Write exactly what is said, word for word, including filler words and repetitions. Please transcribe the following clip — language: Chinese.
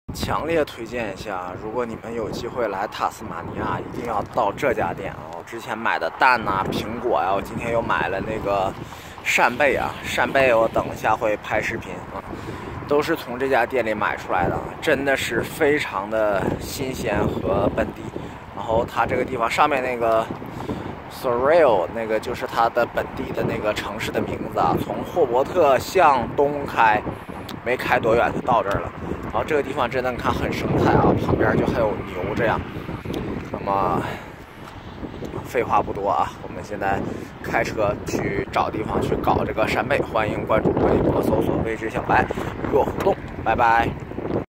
强烈推荐一下，如果你们有机会来塔斯马尼亚，一定要到这家店啊！我之前买的蛋呐、啊、苹果呀、啊，我今天又买了那个扇贝啊，扇贝我等一下会拍视频啊，都是从这家店里买出来的，真的是非常的新鲜和本地。然后它这个地方上面那个 Sorrel 那个就是它的本地的那个城市的名字啊，从霍伯特向东开，没开多远就到这儿了。然后这个地方真的看很生态啊，旁边就还有牛这样。那么废话不多啊，我们现在开车去找地方去搞这个扇贝。欢迎关注微博搜索未知小白与我互动，拜拜。